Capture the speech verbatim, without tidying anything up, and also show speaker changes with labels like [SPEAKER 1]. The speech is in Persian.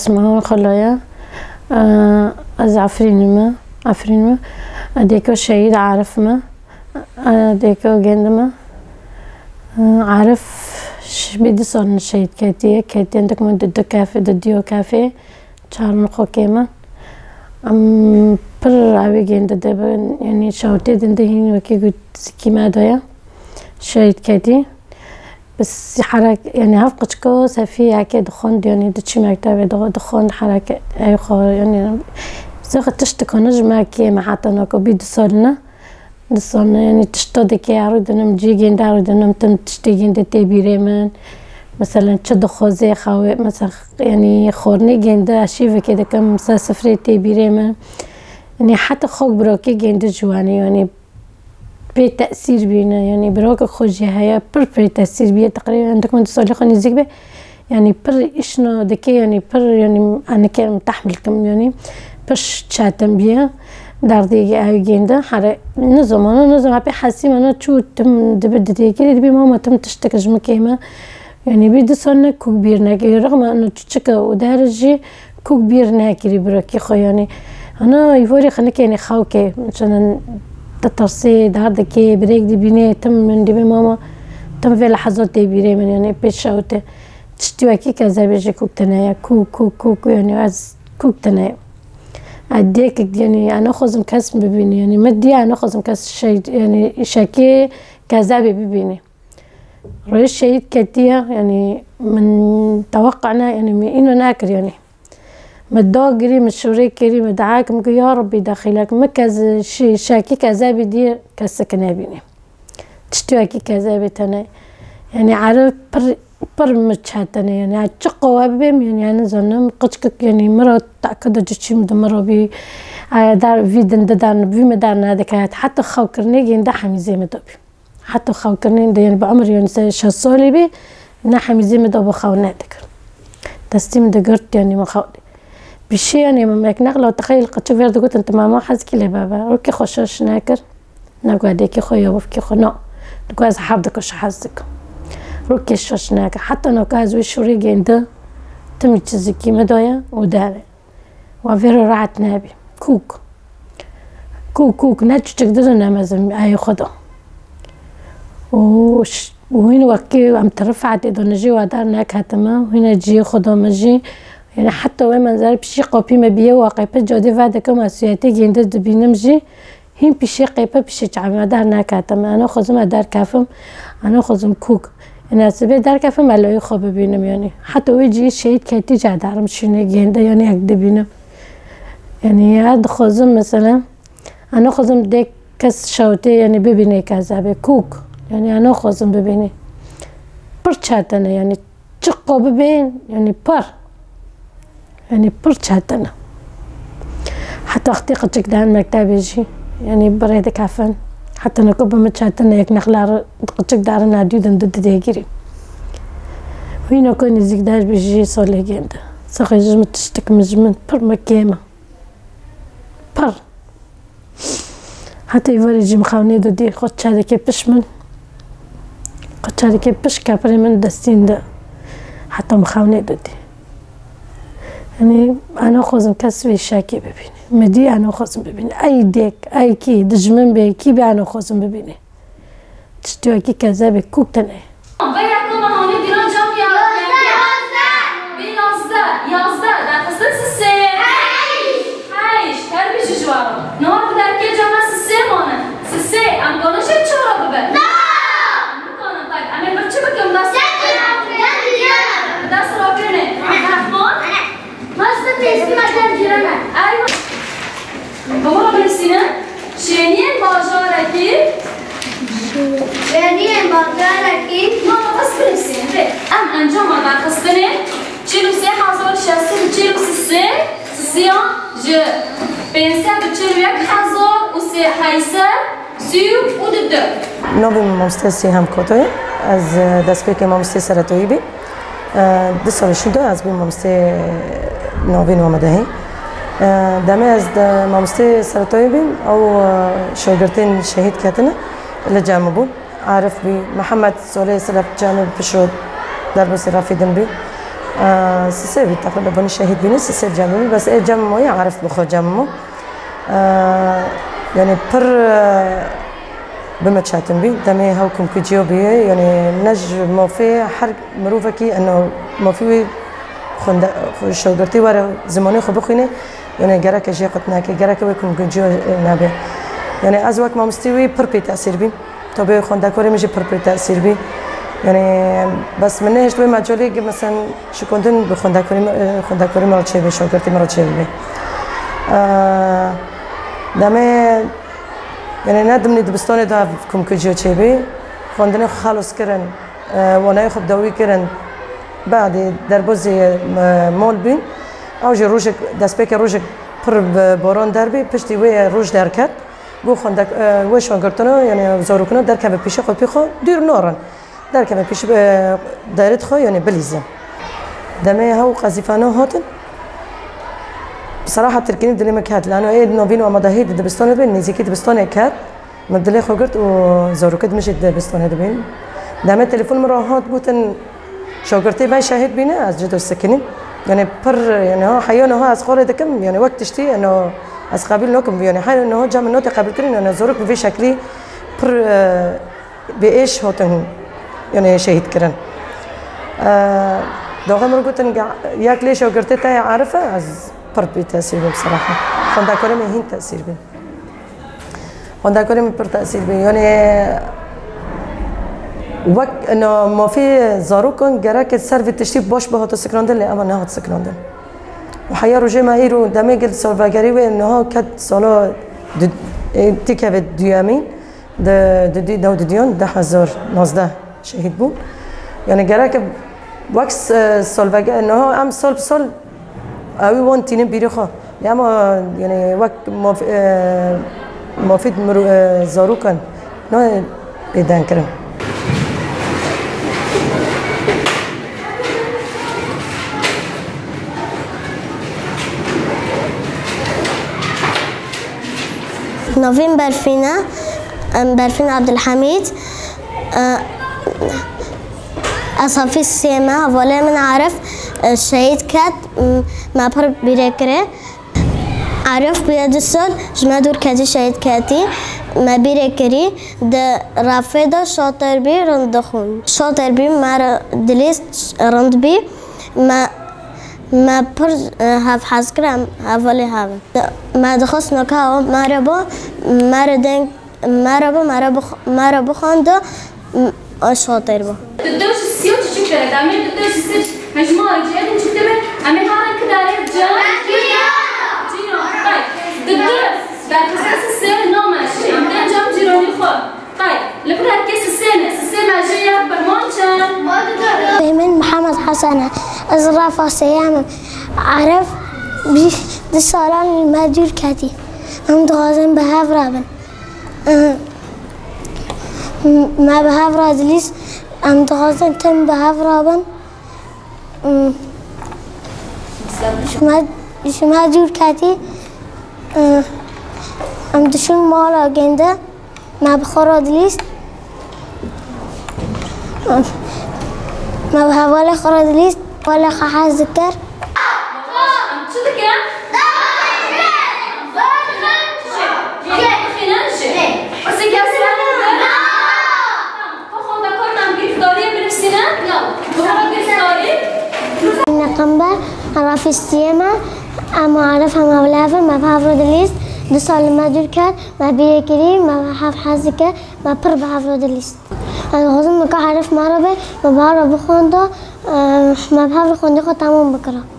[SPEAKER 1] اسمها خلايا از عفرین ما عفرین ما اديكو شهيد عارف ما اديكو جند ما عارف بدي صار شهيد كاتيه كاتيه عندك من ضد كافي ضديو كافي شارن خوكيما ام بر عبي جند دبن يعني شاوتي دندهين وكي قلت كيما دايا شهيد كاتي بس حركة يعني هفقشكو سفي هكا دخون يعني دتشي مكتبي دخون حركة أي خو يعني زغ تشتكو نجمة كي ما حتى ناكو بيد صارنا صارنا يعني تشتودي كي عرضنا جيجين دارودنا تم تشتيجين دتي بيريمان مثلا تشد خوزي خاوي مثلا يعني خورني جندا شيفة كده كم مثلا سفري تي بيريمان يعني حتى خوك بروكي جندا جواني يعني بي تأثير بينا يعني براك خوجي هيا بر بي تأثير بيه تقريبا عندك من تصلي خاني زيك به يعني بر إشنا دكي يعني بر يعني أنا كان تحمل كم يعني برش تشاتم بيه داردي هاي جيندا حرق نظام أنا نظام عبي حاسي أنا شو تم دبد ديكي دبي ماما تم تشتكج مكيمة يعني بيد صارنا كبير ناكي رغم أنه تشكا ودارجي كبير ناكي براكي خو يعني أنا يفوري خنك يعني خاوكي عشان تترسي دارد كي بريك دي بيني تم من دي ماما تم في لحظات دي بيري من يعني بيشاوت تشتوى كي كذا بيجي كوك تنايا كوك كوك كوك يعني عز كوك تنايا أديك يعني أنا خزم كاس ببيني يعني مدي أنا خزم كاس شيء يعني شاكي كذا ببيني رئيس شهيد كتير يعني من توقعنا يعني من إنه ناكر يعني متضاجري مشوري كري مدعاك مقول يا ربي داخلك ما كذا شيء شاكي كذا بدي كسكنا بيني تشتوى كي كذا بتنا يعني عارف بر بر متشاتنا يعني عتشقوا وابم يعني أنا زنم قشك يعني مرة تأكد جتشي مدمرة بي دار في دن دان في مدان هذا كانت حتى خوكرني جندا حمي زي مدوبي حتى خوكرني ده يعني بعمر يعني شصولي بي نحمي زي مدوب خونا ذكر تستيم دقرت يعني ما خاودي بشي يعني ما يكنق لو تخيل قد شوف يرد قلت انت ماما حزكي لي بابا روكي خوشاش ناكر ناكو هديكي خويا وفكي خو نو نكو هز حابدك وش حزك روكي شوش ناكر حتى نو كاز وشوري جندا تمي تشزكي مدويا وداري وفيرو رعت نابي كوك كوك كوك ناتش تقدرنا مازم اي خدو وش وهنا وكي عم ترفعت اذا نجي ودار ناك هتما وهنا جي خدو مجي يعني حتى وين منزل بشي قوبي ما بيه واقع بجودي بعد كم اسياتي جند بينمجي هم بشي قيبه بشي تعمل دار ناكاتم انا خزم دار كافم انا خزم كوك انا سبي دار كافم على يخوب بينم يعني حتى ويجي شيء كيتي جا دار مشيني جند يعني هكذا بينم يعني هاد خزم مثلا انا خزم ديك كس شوتي يعني ببيني كذا بكوك يعني انا خزم ببيني برشاتنا يعني تشقوا ببين يعني بر يعني برشاتنا حتى اختي قد دهن مكتب يجي يعني بريدك عفن حتى نكب متشاتنا يك نخلار قد دارنا ديودن ضد ديجري وين كون يزيك داش بيجي صولي جندا صاحي جم تشتك مجمن بر مكيمه بر حتى يفري يجي مخاوني دودي خد هذا كي بشمن قد هذا كي بش كابري من دستين ده حتى مخاوني دودي يعني أنا خزم كسبي شاكي ببيني مدي أنا خزم ببيني أي ديك أي كي دجمن بي كي بي أنا خزم ببيني تشتوى كي كذا بكوك تناي
[SPEAKER 2] وياكم هوني ديران جام يا يازده بيازده يازده در فصل سسه هايش هايش تربي جوارو نهار بدر كي جانا سسه مانه سسه ام کنه شد چورا ببه نه میکنم طيب امیر بچه بکم دست دست را برنه رحمان ماست تیستی مدن جیرانه ایوه بابا برسینه شینین باجارکی
[SPEAKER 3] شینین باجارکی
[SPEAKER 2] ماما بس برسین به ام انجام آدر خستنه چیلو سه هزار شسته و چیلو سه سیان جه پنسد و چیلو یک هزار و سه حیسر سیو و دده
[SPEAKER 4] نوبي ممستسي هم كوتوي از دسبيك ممستي سرطوي بي دو سال شده از بي ممستي نوبين ومدهي دمي از ممستي سرطوي بي او شوگرتين شهيد كاتنا لجامع بون عارف بي محمد سولي سلف جامع بشود دربسي رافيدن بي سسير تقريبا بني شهيد بيني سسير جمعي بس إيه جمعي عارف بخو جمعه يعني بر بمتشاتم بي دمي هاوكم كجيو بي يعني نج ما في حرق مروفكي إنه ما في خند شوقتي ورا زماني خو بخوينه يعني جرك أشياء قطناكي جرك ويكون كجيو نبي يعني أزواج ما مستوي بر بي تأثير بي طبعا خندكوري مش بر بي تأثير بي يعني بس من نهج توي مجالي مثلا شو كنتن بخندكوري خندكوري مرات شيء بشوقتي مرات شيء بي دمه يعني ندم ندبستانه دا کم کجیو چه بی خواندن خلاص کردن وانای خوب دوی کردن بعد در بازی مال بین اوج روز دست پیک روز پر باران در بی پشتی وی روز در کرد بو خواندک وی شانگرتنا یعنی زاروکنا در کم پیش خود پیخو دیر نارن در کم پیش دایرت خو یعنی بلیزم دمه هاو قذیفانه هاتن بصراحة تركيني بدلي ما كات لأنه إيه نوبين ومضاهي دبستان بين نزيكي دبستان كات مبدلي خورت وزارو كد مش دبستان دبين دام التليفون مراهات قلتن شاكرتي باي شاهد بينا از جدو السكنين يعني بر يعني هو حيانا هو از خالد كم يعني وقت تشتي إنه از قبل نوكم يعني حال إنه هو جام النوت قبل كرين إنه زاروك بفي شكلي بر بإيش هاتن يعني شاهد كرن داغم رو قلتن ياك ليش شاكرتي تاي عارفة از پر بی تأثیر بی بصراحة خواندکاری من هین تأثیر بی خواندکاری من پر تأثیر بی یعنی وقت انه ما في زاروكن جراك سر تشتيب باش بهات سكراندن لا اما نهات سكراندن وحيا رجع ما ايرو دمي قلت سولفاغاري وانه كد سالا تيكا ديامين د د دو ديون ده هزار نازده شهيد بو يعني جراك وقت سولفاغاري انه ام سول سول اوی وان تینم بیری خو اما يعني وقت مفيد مرو زاروكن نه بدن کرم
[SPEAKER 3] نوفين برفينا برفين عبد الحميد أصافي السيما ولا من عارف الشهيد كات ما بر بيركره عارف بيد السول جمادور كاتي شهيد كاتي ما بيركري ده رافضة شاطر بي رندخون شاطر بي ما دليست رند بي ما ما بر هاف حسكرام هافالي هاف ما دخلت نكاو ما ربو ما ردن ما ربو ما ربو ما ربو خانده شاطر بو
[SPEAKER 2] تدوش السيوت شو كده تعمل تدوش السيوت مجموعة رجال شو كده عمل هذا كده عليه رجال جينو طيب تدوش بعد قصص السير نومش عمدان جام جيروني خو طيب لبرا كيس السنة السنة جاية برمانشان
[SPEAKER 3] بيمن محمد حسن أزرافة سيامة عرف بيش دي صالان المهجور كاتي هم دغازن بهاف رابن ما بهاف رادليس هم دغازن تم بهاف رابن شو مهجور كاتي هم دشون مالا جنده ما بخور رادليس ما بها ولا خرج ليست ولا خاحة ذكر.
[SPEAKER 2] شو ذكر؟
[SPEAKER 3] نقمبر أنا في السيما أما أعرفها ما بلافر ما بها فرد ليست دسال ما جركر ما بيه كريم ما بها حازكر ما بر بها فرد ليست. الغزم ما كعرف ما ربي ما بعرف بخونده ما بحاول خونده خو تمام بكره.